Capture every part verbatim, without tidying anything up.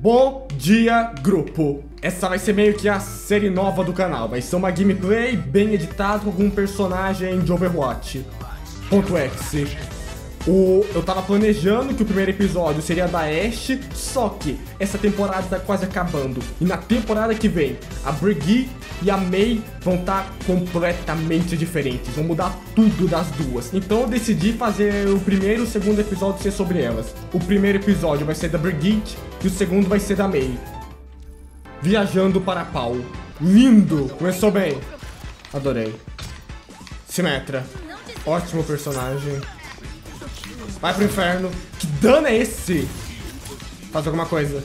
Bom dia, grupo! Essa vai ser meio que a série nova do canal. Vai ser uma gameplay bem editada com algum personagem de Overwatch. Ponto .exe. O, eu tava planejando que o primeiro episódio seria da Ashe, só que essa temporada tá quase acabando. E na temporada que vem, a Brigitte e a Mei vão estar completamente diferentes. Vão mudar tudo das duas. Então eu decidi fazer o primeiro e o segundo episódio ser sobre elas. O primeiro episódio vai ser da Brigitte e o segundo vai ser da Mei. Viajando para Pau. Lindo! Começou bem. Adorei. Symmetra. Ótimo personagem. Vai pro inferno. Que dano é esse? Faz alguma coisa.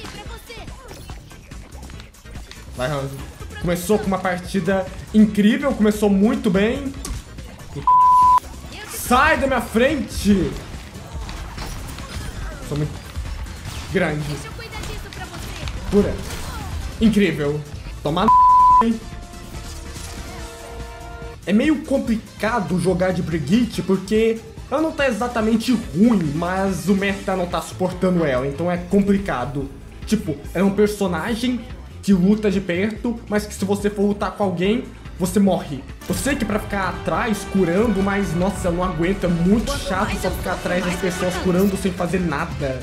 Vai, Hanzo. Começou com uma partida incrível. Começou muito bem. Sai da minha frente. Sou muito grande. Pura. Incrível. Toma n... É meio complicado jogar de Brigitte porque ela não tá exatamente ruim, mas o meta não tá suportando ela, então é complicado. Tipo, ela é um personagem que luta de perto, mas que se você for lutar com alguém, você morre. Eu sei que pra ficar atrás, curando, mas nossa, eu não aguento, é muito chato só ficar atrás das pessoas curando sem fazer nada.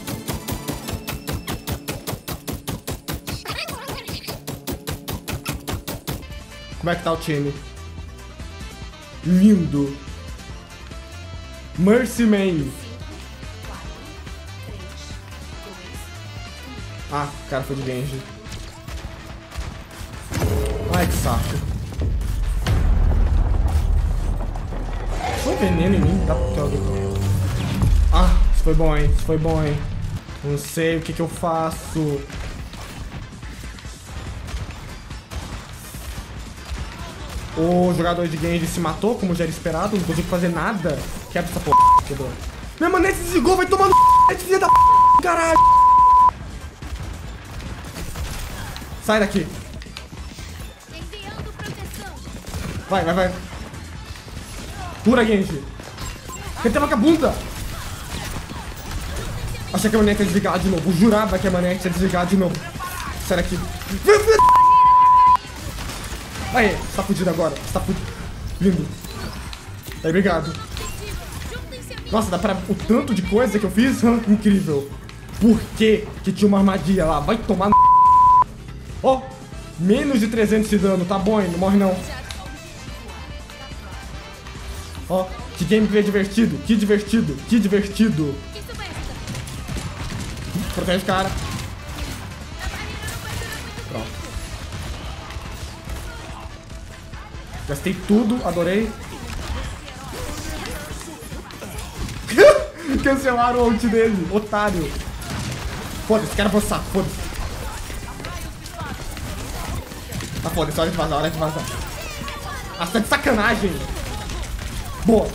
Como é que tá o time? Lindo. Mercy Man. Ah, o cara foi de Genji. Ai, que saco. Foi veneno em mim? Tá porque eu... Ah, isso foi bom, hein? Isso foi bom, hein? Não sei o que que eu faço. O jogador de Genji se matou, como já era esperado. Não consigo fazer nada. Quebra essa porra. Quebrou. Minha manete desligou, vai tomar no c... filha da p... caralho. Sai daqui. Vai, vai, vai. Pura, Genji. Ele tem vagabunda. Achei que a manete ia desligar de novo. Eu jurava que a manete ia desligar de novo. Sai daqui. Aí, você tá fudido agora. Você tá fudido. Lindo. Aí, obrigado. Nossa, dá pra... O tanto de coisa que eu fiz, hum, incrível. Por que que tinha uma armadilha lá? Vai tomar no... Ó, oh, menos de trezentos de dano. Tá bom, hein? Não morre, não. Ó, oh, que gameplay divertido. Que divertido. Que divertido. Protege o cara. Pronto. Gastei tudo, adorei. Cancelaram o ult dele, otário. Foda-se, quero avançar, foda-se. Ah, foda-se, hora de vazar, hora de vazar. Ah, você tá de sacanagem. Boa.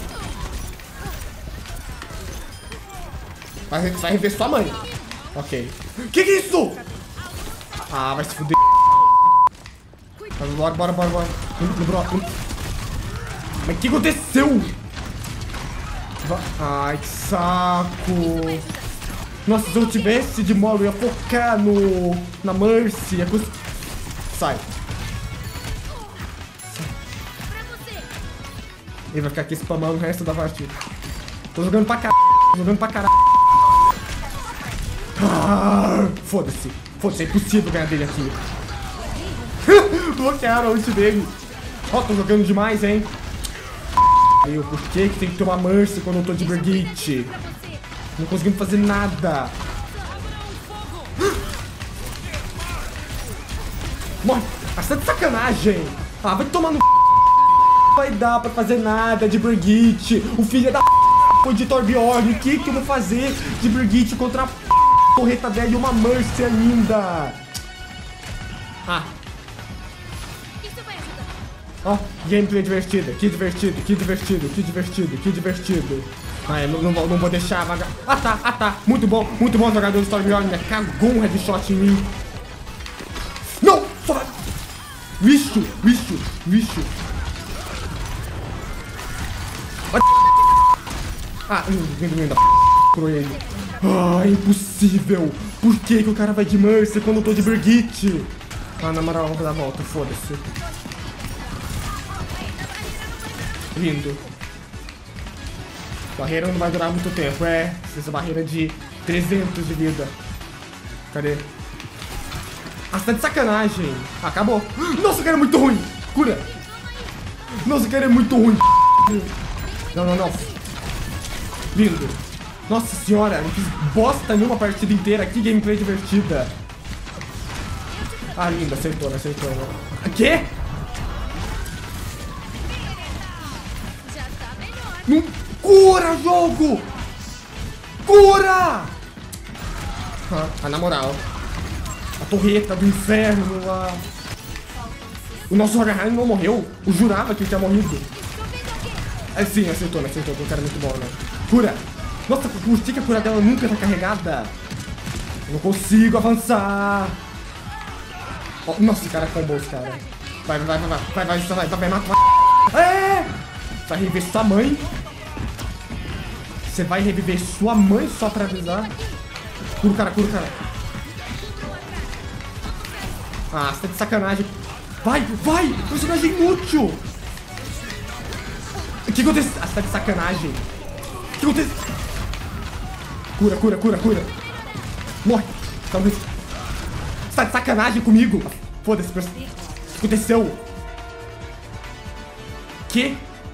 Vai, vai rever sua mãe. Ok. Que que é isso? Ah, vai se fuder. Bora, bora, bora, bora. Mas o que aconteceu? Ai, que saco. Nossa, se eu tivesse de modo, eu ia focar no... na Mercy. Ia cons... Sai. Ele vai ficar aqui spamando o resto da partida. Tô jogando pra caralho. Tô jogando pra caralho. Ah, foda-se. Foda-se, é impossível ganhar dele aqui. Bloquearam a ult dele. Ó, oh, tô jogando demais, hein? Eu, por que que tem que ter uma Mercy quando eu tô de Brigitte? Não conseguimos fazer nada. Morre! Ah, você tá de sacanagem! Ah, vai tomar no... Não vai dar pra fazer nada de Brigitte. O filho da... foi de Torbjorn. O que que eu vou fazer de Brigitte contra a... porreta dela e uma Mercy ainda? Ah. Ó, oh, gameplay divertida, que divertido, que divertido, que divertido, que divertido. Ah, eu não, não, não vou deixar vaga. Ah tá, ah tá, muito bom, muito bom jogador do Torbjorn, né? Cagou um headshot em mim. Não, só vai. Lixo, lixo, lixo. Ah, vindo, vindo da p... por ele. Ah, impossível. Por que que o cara vai de Mercy quando eu tô de Brigitte? Ah, na moral, eu vou dar a volta, foda-se. Lindo. Barreira não vai durar muito tempo, é. Essa barreira de trezentos de vida. Cadê? Ah, você tá de sacanagem. Acabou. Nossa, o cara é muito ruim. Cura. Nossa, o cara é muito ruim. Não, não, não. Lindo. Nossa senhora, não fiz bosta nenhuma partida inteira. Que gameplay divertida. Ah, lindo. Acertou, acertou. Quê? Não... Cura, jogo! Cura! Ah, na moral. A torreta do inferno lá. O nosso Hohenheim não morreu? Eu jurava que ele tinha morrido. É sim, acertou, né? Acertou. O cara é muito bom, né? Cura! Nossa, por que a cura dela nunca tá carregada? Eu não consigo avançar. Oh, nossa, esse cara combou os caras. Vai, vai, vai, vai, vai, vai, vai, vai, vai, matar. É! Vai reviver sua mãe. Você vai reviver sua mãe só pra avisar. Cura o cara, cura o cara. Ah, você tá de sacanagem. Vai, vai! Personagem inútil! O que aconteceu? Ah, você tá de sacanagem. O que aconteceu? Cura, cura, cura, cura. Morre. Talvez. Você tá de sacanagem comigo? Foda-se, person... O que aconteceu? Que?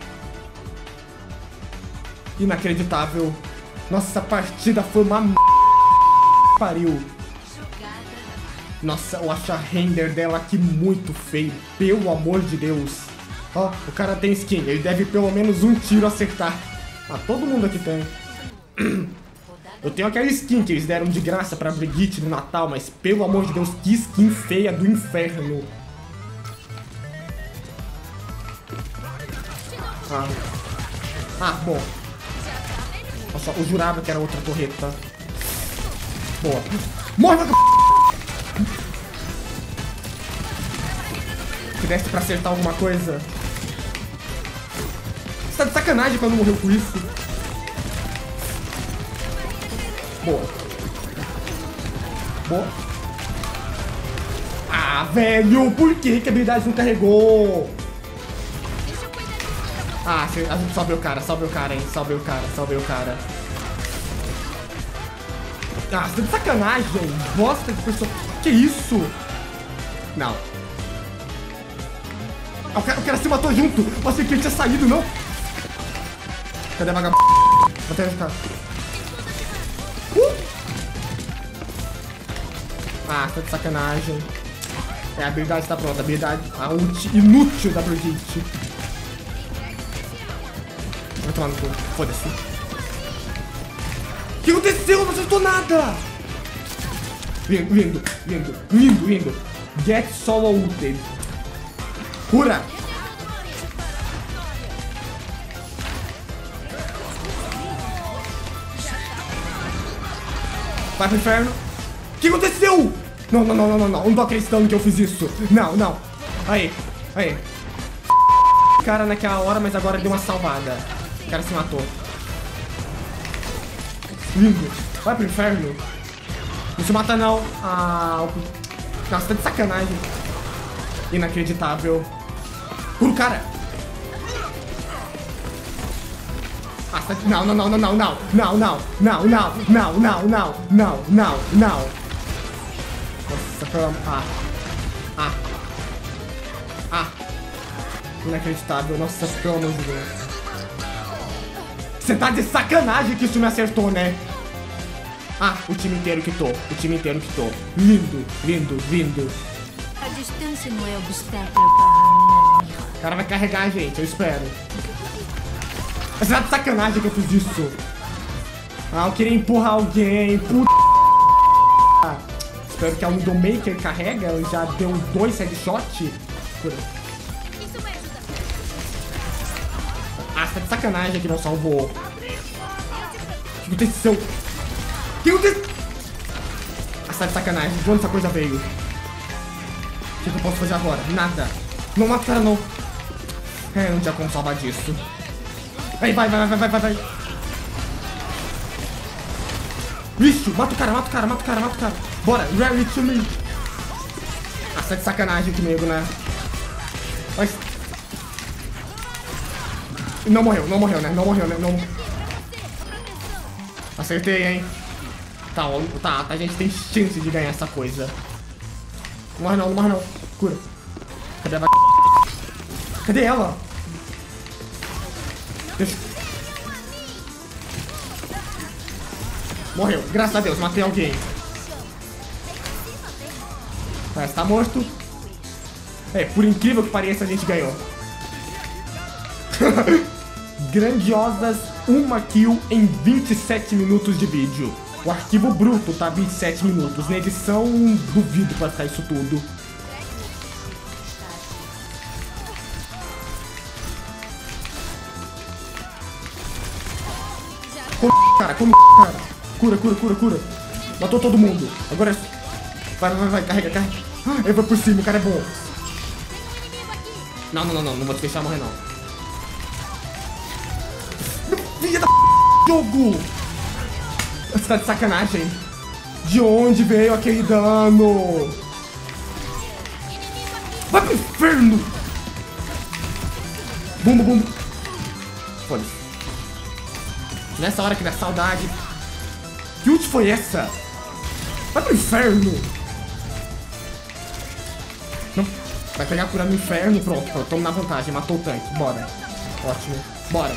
Inacreditável. Nossa, essa partida foi uma m... pariu. Nossa, eu acho a render dela aqui muito feio. Pelo amor de Deus. Ó, o cara tem skin. Ele deve pelo menos um tiro acertar. Ah, todo mundo aqui tem. Eu tenho aquela skin que eles deram de graça pra Brigitte no Natal, mas pelo amor de Deus, que skin feia do inferno. Ah, ah bom. Nossa, eu jurava que era outra torreta. Boa. Morre, vaca... Se desse pra acertar alguma coisa. Você tá de sacanagem quando morreu com isso. Boa. Boa. Ah, velho, por que que a habilidade não carregou? Ah, a gente salve o cara, salve o cara, hein, salve o cara, salve o cara. Ah, você tá de sacanagem, bosta de pessoa. Que isso? Não. Ah, o cara, o cara se matou junto. Eu achei que ele tinha saído, não? Cadê a vagabunda? Vou ter que ficar. Uh! Ah, tá de sacanagem. É, a habilidade tá pronta. A habilidade, a ult inútil da Brigitte. Vai tomar no cu. Foda-se. O que aconteceu? Não acertou nada! Lindo, lindo, lindo, lindo, lindo. Get solo ulted. Cura! Vai pro inferno. O que aconteceu? Não, não, não, não, não, não. Não tô acreditando que eu fiz isso. Não, não. Aí, aí. Cara naquela hora, mas agora deu uma salvada. O cara se matou. Lindo. Vai pro inferno. Não se mata não. Ah, nossa, tá de sacanagem. Inacreditável. Cura o cara. Ah, tá... Não, não, não, não, não, não. Não, não, não, não, não, não, não, não, não, não. Nossa, pelo amor... Ah. Ah. Ah. Inacreditável. Nossa, pelo amor de Deus. Você tá de sacanagem que isso me acertou, né? Ah, o time inteiro quitou. O time inteiro quitou. Lindo, lindo, lindo. A distância não é obstáculo para a minha. O cara vai carregar a gente, eu espero. Você tá de sacanagem que eu fiz isso. Ah, eu queria empurrar alguém. Puta. Espero que a Widowmaker carrega. Já deu dois headshots. Ah, você tá de sacanagem que não salvou. O que aconteceu? O que aconteceu? Ah, você tá de sacanagem. De onde essa coisa veio? O que eu posso fazer agora? Nada. Não mata o cara, não. É, não tinha como salvar disso. Aí, vai, vai, vai, vai, vai, vai. Vixe, mata o cara, mata o cara, mata o cara, mata o cara. Bora, rally to me. Ah, você tá de sacanagem comigo, né? Mas... Não morreu, não morreu, né? Não morreu, né? Não... Acertei, hein? Tá, tá, a gente tem chance de ganhar essa coisa. Não morre não, não morre não. Cura. Cadê a vaca? Cadê ela? Deixa... Morreu, graças a Deus, matei alguém. Parece que tá morto. É, por incrível que pareça, a gente ganhou. Grandiosas uma kill em vinte e sete minutos de vídeo. O arquivo bruto tá vinte e sete minutos. Na edição, duvido pra ficar isso tudo. Come, cara, come, cara. Cura, cura, cura, cura. Matou todo mundo. Agora é... Vai, vai, vai, carrega, carrega. Ah, ele foi por cima, o cara é bom. Não, não, não, não, não vou te deixar morrer, não. Filha da p... jogo! Você tá de sacanagem. De onde veio aquele dano? Vai pro inferno! Bumbo, bumbo. Foda-se. Nessa hora que dá saudade. Que ult foi essa? Vai pro inferno! Não. Vai pegar a cura no inferno. Pronto, pronto. Tamo na vantagem. Matou o tanque. Bora. Ótimo. Bora.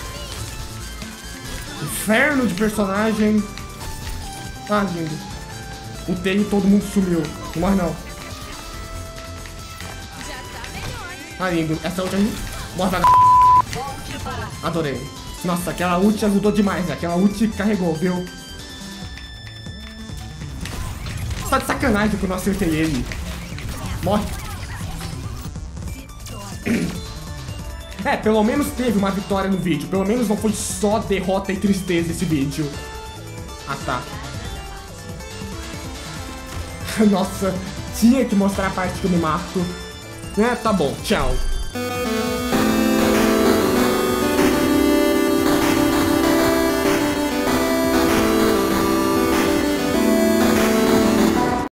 Inferno de personagem. Ah, lindo. O T e todo mundo sumiu. Não morre não. Ah, lindo. Essa ult aí. Morre, vai. Adorei. Nossa, aquela ult ajudou demais, né? Aquela ult carregou, viu? Você tá de sacanagem que eu não acertei ele. Morre. É, pelo menos teve uma vitória no vídeo. Pelo menos não foi só derrota e tristeza esse vídeo. Ah, tá. Nossa, tinha que mostrar a parte que eu me mato. É, tá bom, tchau.